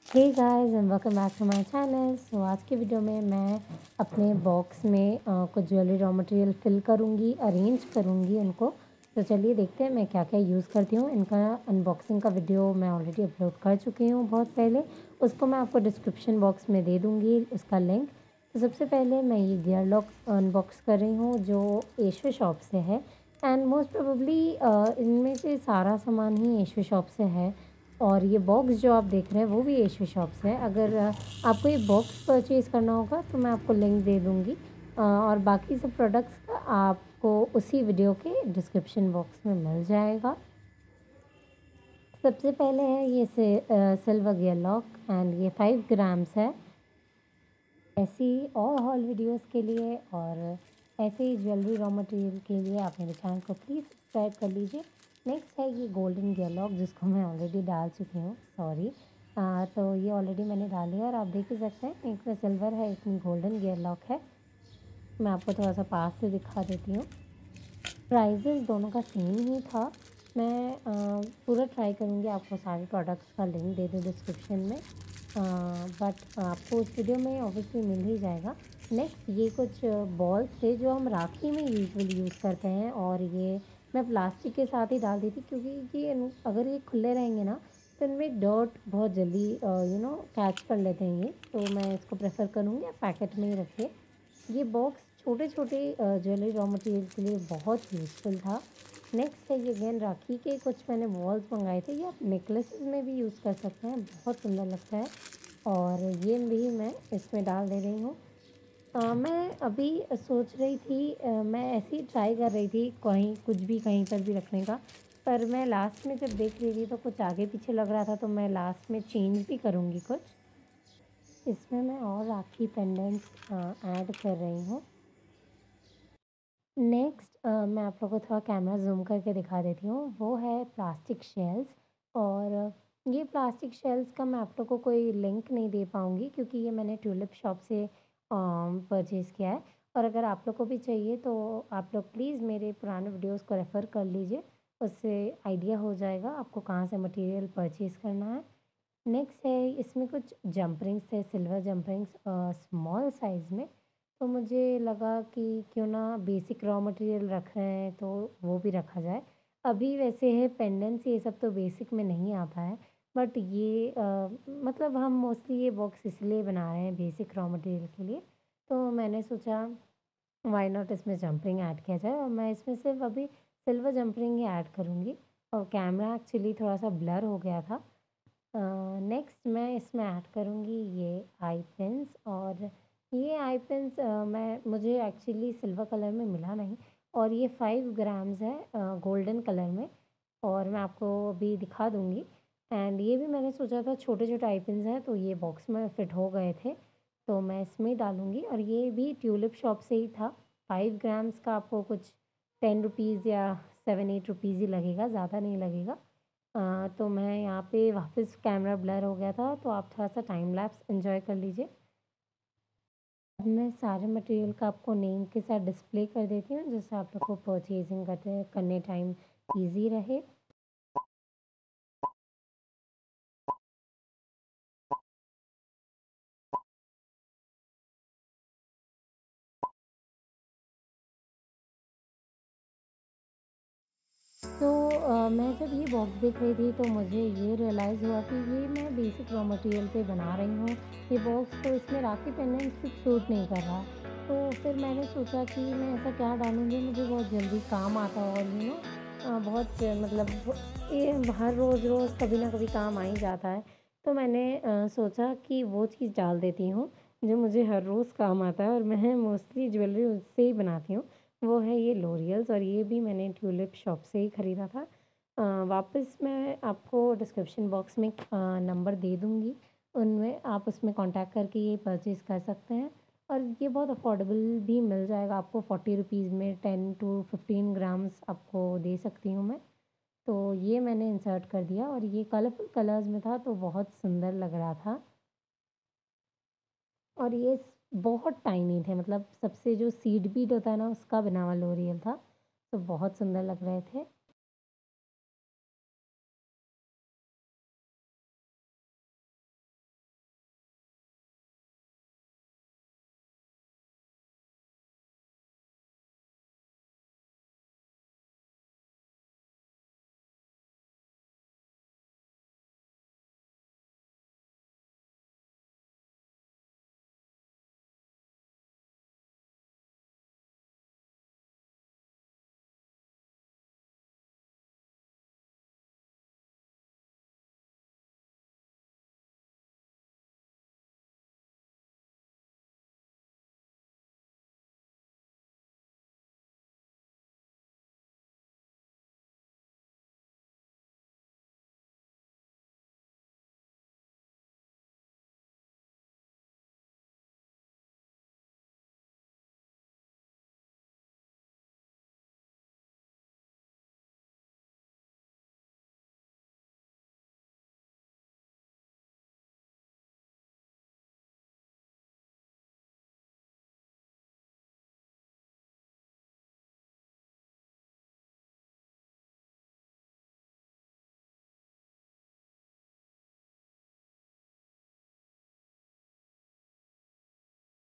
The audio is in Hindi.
Hey guys and welcome back to my channel. So आज की वीडियो में मैं अपने बॉक्स में कुछ ज्वेलरी रॉ मटेरियल फिल करूँगी, अरेंज करूँगी उनको। तो चलिए देखते हैं मैं क्या क्या यूज़ करती हूँ। इनका अनबॉक्सिंग का वीडियो मैं ऑलरेडी अपलोड कर चुकी हूँ बहुत पहले। उसको मैं आपको डिस्क्रिप्शन बॉक्स में दे दूँगी उसका लिंक। तो सबसे पहले मैं ये गियर लॉक अनबॉक्स कर रही हूँ जो एशो शॉप से है। एंड मोस्ट प्रोबेबली इनमें से सारा सामान ही एशो शॉप से है। और ये बॉक्स जो आप देख रहे हैं वो भी एशो शॉप से है। अगर आपको ये बॉक्स परचेज़ करना होगा तो मैं आपको लिंक दे दूँगी। और बाकी सब प्रोडक्ट्स का आपको उसी वीडियो के डिस्क्रिप्शन बॉक्स में मिल जाएगा। सबसे पहले है ये सिल्वर गियर लॉक एंड ये 5 ग्राम्स है। ऐसी और हॉल वीडियोस के लिए और ऐसे ही ज्वेलरी रॉ मटेरियल के लिए आप मेरे चैनल को प्लीज़ सब्सक्राइब कर लीजिए। नेक्स्ट है ये गोल्डन गियर लॉक जिसको मैं ऑलरेडी डाल चुकी हूँ, सॉरी। तो ये ऑलरेडी मैंने डाली है और आप देख ही सकते हैं, एक में सिल्वर है, एक में गोल्डन गियर लॉक है। मैं आपको थोड़ा सा पास से दिखा देती हूँ। प्राइजेज़ दोनों का सेम ही था। मैं पूरा ट्राई करूँगी आपको सारे प्रोडक्ट्स का लिंक दे दूँ डिस्क्रिप्शन में। बट आपको उस वीडियो में ऑब्वियसली मिल ही जाएगा। नेक्स्ट ये कुछ बॉल्स थे जो हम राखी में यूजुअली यूज़ करते हैं और ये मैं प्लास्टिक के साथ ही डाल दी थी क्योंकि ये अगर ये खुले रहेंगे ना तो इनमें डर्ट बहुत जल्दी कैच कर लेते हैं ये। तो मैं इसको प्रेफर करूँगी आप पैकेट में ही रखिए। ये बॉक्स छोटे-छोटे ज्वेलरी रॉ मटेरियल के लिए बहुत यूज़फुल था। नेक्स्ट है ये अगेन राखी के कुछ मैंने बॉल्स मँगाए थे, ये आप नेकलेसेस में भी यूज़ कर सकते हैं, बहुत सुंदर लगता है। और ये भी मैं इसमें डाल दे रही हूँ। मैं अभी सोच रही थी मैं ऐसे ही ट्राई कर रही थी कहीं कुछ भी कहीं पर भी रखने का, पर मैं लास्ट में जब देख रही थी तो कुछ आगे-पीछे लग रहा था तो मैं लास्ट में चेंज भी करूँगी कुछ। इसमें मैं और राखी पेंडेंट्स ऐड कर रही हूँ। नेक्स्ट मैं आप लोगों को थोड़ा कैमरा ज़ूम करके दिखा देती हूँ, वो है प्लास्टिक शेल्स। और ये प्लास्टिक शेल्स का मैं आप लोगों को कोई लिंक नहीं दे पाऊँगी क्योंकि ये मैंने ट्यूलिप शॉप से परचेज़ किया है। और अगर आप लोग को भी चाहिए तो आप लोग प्लीज़ मेरे पुराने वीडियोज़ को रेफ़र कर लीजिए, उससे आइडिया हो जाएगा आपको कहाँ से मटेरियल परचेज़ करना है। नेक्स्ट है इसमें कुछ जंप रिंग्स थे, silver jump rings small size में। तो मुझे लगा कि क्यों ना बेसिक रॉ मटेरियल रख रहे हैं तो वो भी रखा जाए। अभी वैसे है पेंडेंट्स ये सब तो बेसिक में नहीं आता है, बट ये मतलब हम मोस्टली ये बॉक्स इसलिए बना रहे हैं बेसिक रॉ मटेरियल के लिए। तो मैंने सोचा व्हाई नॉट इसमें जंप रिंग ऐड किया जाए और मैं इसमें सिर्फ अभी सिल्वर जंप रिंग ही ऐड करूँगी। और कैमरा एक्चुअली थोड़ा सा ब्लर हो गया था। नेक्स्ट मैं इसमें ऐड करूँगी ये आई पिन्स। और ये आई पिन्स मैं मुझे एक्चुअली सिल्वर कलर में मिला नहीं और ये 5 ग्राम्स है गोल्डन कलर में। और मैं आपको अभी दिखा दूँगी। एंड ये भी मैंने सोचा था छोटे-छोटे आई पिन्स हैं तो ये बॉक्स में फिट हो गए थे, तो मैं इसमें ही डालूँगी। और ये भी ट्यूलिप शॉप से ही था। 5 ग्राम्स का आपको कुछ 10 रुपीज़ या 7-8 रुपीज़ ही लगेगा, ज़्यादा नहीं लगेगा। तो मैं यहाँ पे वापस कैमरा ब्लर हो गया था तो आप थोड़ा-सा टाइम लैप्स एन्जॉय कर लीजिए। अब मैं सारे मटेरियल का आपको नेम के साथ डिस्प्ले कर देती हूँ जिससे आप लोग को परचेज़िंग करने टाइम ईज़ी रहे। तो मैं जब ये बॉक्स देख रही थी तो मुझे ये रियलाइज़ हुआ कि ये मैं बेसिक रॉ मटेरियल पे बना रही हूँ। ये बॉक्स तो इसमें राखी पेंडेंट्स कुछ सूट नहीं कर रहा। तो फिर मैंने सोचा कि मैं ऐसा क्या डालूँ जो मुझे बहुत जल्दी काम आता हो और बहुत मतलब ये हर रोज़-रोज़ कभी ना कभी काम आ ही जाता है। तो मैंने सोचा कि वो चीज़ डाल देती हूँ जो मुझे हर रोज़ काम आता है और मैं मोस्टली ज्वेलरी उससे ही बनाती हूँ। वो है ये लोरियल्स और ये भी मैंने ट्यूलिप शॉप से ही ख़रीदा था। वापस मैं आपको डिस्क्रिप्शन बॉक्स में नंबर दे दूँगी, उनमें आप उसमें कॉन्टैक्ट करके ये परचेज़ कर सकते हैं। और ये बहुत अफोर्डेबल भी मिल जाएगा आपको 40 रुपीज़ में 10 टू 15 ग्राम्स आपको दे सकती हूँ मैं। तो ये मैंने इंसर्ट कर दिया और ये कलरफुल कलर्स में था तो बहुत सुंदर लग रहा था। और ये बहुत टाइनी थे, मतलब सबसे जो सीड बीड होता है ना उसका बना हुआ लोरियल था, तो बहुत सुंदर लग रहे थे।